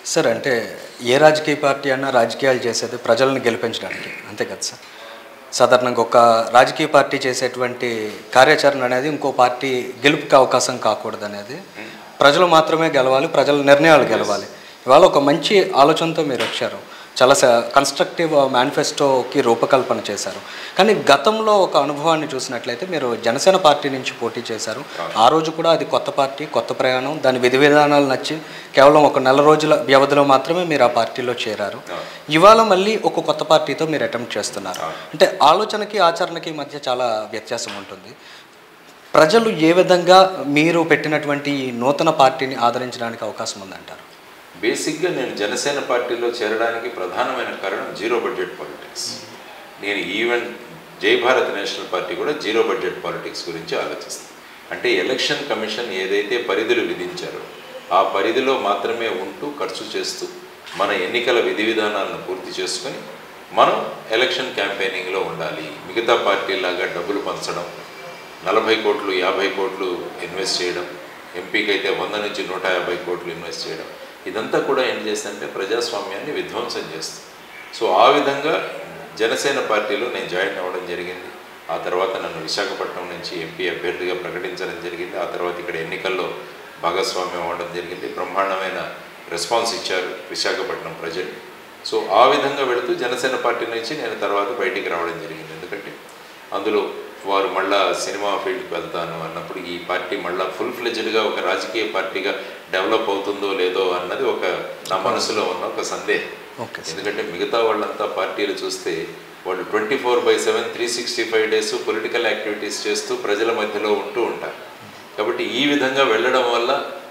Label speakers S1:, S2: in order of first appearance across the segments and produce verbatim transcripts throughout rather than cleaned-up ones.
S1: Sir అంటే ఏ రాజకీయ party అన్నా రాజకీయాలు చేసేది ప్రజలను గెలిపించడానికి అంతే కదా సార్. సాధారణంగా ఒక రాజకీయ పార్టీ చేసేటువంటి కార్యాచరణ అనేది ఇంకో పార్టీ గెలుపుకి అవకాశం కాకూడదు అనేది, ప్రజలు మాత్రమే గెలవాలి, ప్రజల నిర్ణయాలు గెలవాలి. ఇవాళ ఒక మంచి ఆలోచనతో మీరు వచ్చారు, చాలా కన్స్ట్రక్టివ్ మేనిఫెస్టోకి రూపకల్పన చేశారు. కానీ గతంలో ఒక అనుభవాన్ని చూసినట్లయితే మీరు జనసేన పార్టీ నుంచి పోటీ చేశారు. ఆ రోజు కూడా అది కొత్త పార్టీ, కొత్త ప్రయాణం, దాని విధి విధానాలు నచ్చి కేవలం ఒక నెల రోజుల వ్యవధిలో మాత్రమే మీరు ఆ పార్టీలో చేరారు. ఇవాళ మళ్ళీ ఒక కొత్త పార్టీతో మీరు అటెంప్ట్ చేస్తున్నారు. అంటే ఆలోచనకి ఆచరణకి మధ్య చాలా వ్యత్యాసం ఉంటుంది. ప్రజలు ఏ విధంగా మీరు పెట్టినటువంటి ఈ నూతన పార్టీని ఆదరించడానికి అవకాశం ఉందంటారు?
S2: బేసిక్గా నేను జనసేన పార్టీలో చేరడానికి ప్రధానమైన కారణం జీరో బడ్జెట్ పాలిటిక్స్. నేను even Jai Bharat national party కూడా జీరో బడ్జెట్ పాలిటిక్స్ గురించి ఆలోచిస్తాను. అంటే ఎలక్షన్ కమిషన్ ఏదైతే పరిధులు విధించారో ఆ పరిధిలో మాత్రమే ఉంటూ ఖర్చు చేస్తూ మన ఎన్నికల విధి విధానాలను పూర్తి చేసుకొని మనం ఎలక్షన్ క్యాంపెయినింగ్లో ఉండాలి. మిగతా పార్టీలాగా డబ్బులు పంచడం, నలభై కోట్లు యాభై కోట్లు ఇన్వెస్ట్ చేయడం, ఎంపీకి అయితే వంద నుంచి నూట యాభై కోట్లు ఇన్వెస్ట్ చేయడం, ఇదంతా కూడా ఏం చేస్తుందంటే ప్రజాస్వామ్యాన్ని విధ్వంసం చేస్తుంది. సో ఆ విధంగా జనసేన పార్టీలో నేను జాయిన్ అవ్వడం జరిగింది. ఆ తర్వాత నన్ను విశాఖపట్నం నుంచి ఎంపీ అభ్యర్థిగా ప్రకటించడం జరిగింది. ఆ తర్వాత ఇక్కడ ఎన్నికల్లో భాగస్వామ్యం అవ్వడం జరిగింది. బ్రహ్మాండమైన రెస్పాన్స్ ఇచ్చారు విశాఖపట్నం ప్రజలు. సో ఆ విధంగా వెళుతూ జనసేన పార్టీ నుంచి నేను తర్వాత బయటికి రావడం జరిగింది. ఎందుకంటే అందులో వారు మళ్ళా సినిమా ఫీల్డ్కి వెళ్తాను అన్నప్పుడు ఈ పార్టీ మళ్ళీ ఫుల్ ఫ్లెజ్డ్గా ఒక రాజకీయ పార్టీగా డెవలప్ అవుతుందో లేదో అన్నది ఒక నా మనసులో ఉన్న ఒక సందేహం. ఎందుకంటే మిగతా వాళ్ళంతా పార్టీలు చూస్తే వాళ్ళు twenty four by seven three sixty five days political activities చేస్తూ ప్రజల మధ్యలో ఉంటూ ఉంటారు. కాబట్టి ఈ విధంగా వెళ్ళడం వల్ల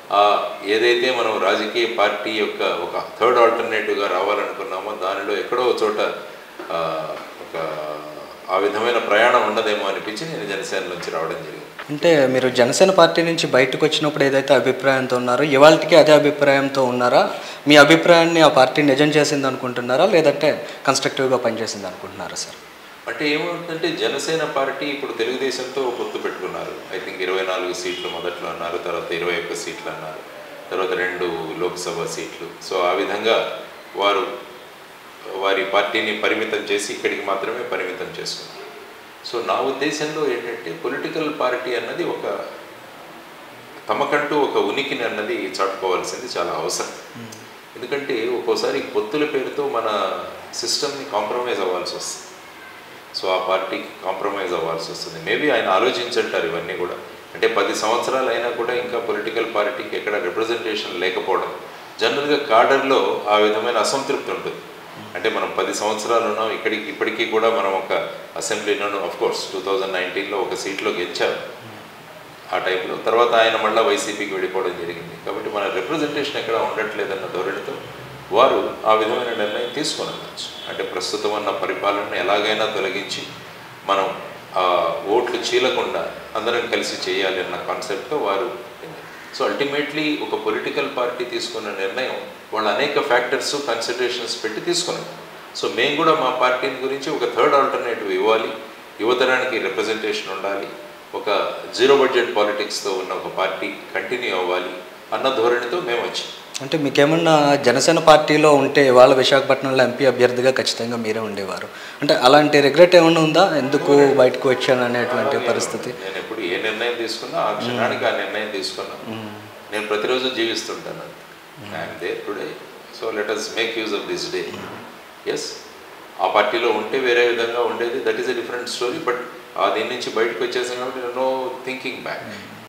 S2: ఏదైతే మనం రాజకీయ పార్టీ యొక్క ఒక థర్డ్ ఆల్టర్నేటివ్గా రావాలనుకున్నామో దానిలో ఎక్కడో చోట ఒక ఆ విధమైన ప్రయాణం ఉండదేమో అనిపించి నేను జనసేన నుంచి రావడం జరిగింది.
S1: అంటే మీరు జనసేన పార్టీ నుంచి బయటకు వచ్చినప్పుడు ఏదైతే అభిప్రాయంతో ఉన్నారో ఇవాళకి అదే అభిప్రాయంతో ఉన్నారా? మీ అభిప్రాయాన్ని ఆ పార్టీ నిజం చేసింది అనుకుంటున్నారా, లేదంటే కన్స్ట్రక్టివ్గా పనిచేసింది అనుకుంటున్నారా సార్?
S2: అంటే ఏమవుతుందంటే జనసేన పార్టీ ఇప్పుడు తెలుగుదేశంతో పొత్తు పెట్టుకున్నారు. ఐ థింక్ ఇరవై నాలుగు సీట్లు మొదట్లో అన్నారు, తర్వాత ఇరవై ఒక్క సీట్లు అన్నారు, తర్వాత రెండు లోక్సభ సీట్లు. సో ఆ విధంగా వారు వారి పార్టీని పరిమితం చేసి ఇక్కడికి మాత్రమే పరిమితం చేసుకున్నారు. సో నా ఉద్దేశంలో ఏంటంటే పొలిటికల్ పార్టీ అన్నది ఒక తమకంటూ ఒక ఉనికిని అన్నది చాటుకోవాల్సింది చాలా అవసరం. ఎందుకంటే ఒక్కోసారి పొత్తుల పేరుతో మన సిస్టమ్ని కాంప్రమైజ్ అవ్వాల్సి వస్తుంది. సో ఆ పార్టీకి కాంప్రమైజ్ అవ్వాల్సి వస్తుంది. మేబీ ఆయన ఆలోచించుంటారు ఇవన్నీ కూడా. అంటే పది సంవత్సరాలు అయినా కూడా ఇంకా పొలిటికల్ పార్టీకి ఎక్కడ రిప్రజెంటేషన్ లేకపోవడం, జనరల్గా కాడర్లో ఆ విధమైన అసంతృప్తి ఉంటుంది. అంటే మనం పది సంవత్సరాలు ఉన్నాం, ఇక్కడికి ఇప్పటికీ కూడా మనం ఒక అసెంబ్లీలోనూ అఫ్కోర్స్ టూ థౌజండ్ నైన్టీన్లో ఒక సీట్లో గెలిచారు ఆ టైంలో. తర్వాత ఆయన మళ్ళీ వైసీపీకి వెళ్ళిపోవడం జరిగింది. కాబట్టి మన రిప్రజెంటేషన్ ఎక్కడ ఉండట్లేదన్న ధోరణితో వారు ఆ విధమైన నిర్ణయం తీసుకొని ఉండొచ్చు. అంటే ప్రస్తుతం ఉన్న పరిపాలనను ఎలాగైనా తొలగించి మనం ఓట్లు చీలకుండా అందరం కలిసి చేయాలి అన్న కాన్సెప్ట్తో వారు. సో అల్టిమేట్లీ ఒక పొలిటికల్ పార్టీ తీసుకున్న నిర్ణయం వాళ్ళు అనేక ఫ్యాక్టర్స్ కన్సిడరేషన్స్ పెట్టి తీసుకున్నారు. సో మేము కూడా మా పార్టీని గురించి ఒక థర్డ్ ఆల్టర్నేటివ్ ఇవ్వాలి, యువతరానికి రిప్రజెంటేషన్ ఉండాలి, ఒక జీరో బడ్జెట్ పాలిటిక్స్తో ఉన్న ఒక పార్టీ కంటిన్యూ అవ్వాలి అన్న ధోరణితో మేము వచ్చాం.
S1: అంటే మీకేమన్నా జనసేన పార్టీలో ఉంటే వాళ్ళ విశాఖపట్నంలో ఎంపీ అభ్యర్థిగా ఖచ్చితంగా మీరే ఉండేవారు. అంటే అలాంటి రిగ్రెట్ ఏమన్నా ఉందా, ఎందుకు బయటకు వచ్చాను అనేటువంటి పరిస్థితి?
S2: నేను ఎప్పుడు ఏ నిర్ణయం తీసుకున్నా ఆ క్షణానికి ఆ నిర్ణయం తీసుకున్నాను. నేను ప్రతిరోజు జీవిస్తుంటాను. I'm there today, so let us make use of this day. Yes, ఆ పార్టీలో ఉంటే వేరే విధంగా ఉండేది, that is a different story. But ఆ దీని నుంచి బయటకు వచ్చేసాం కాబట్టి నో థింకింగ్ బ్యాక్.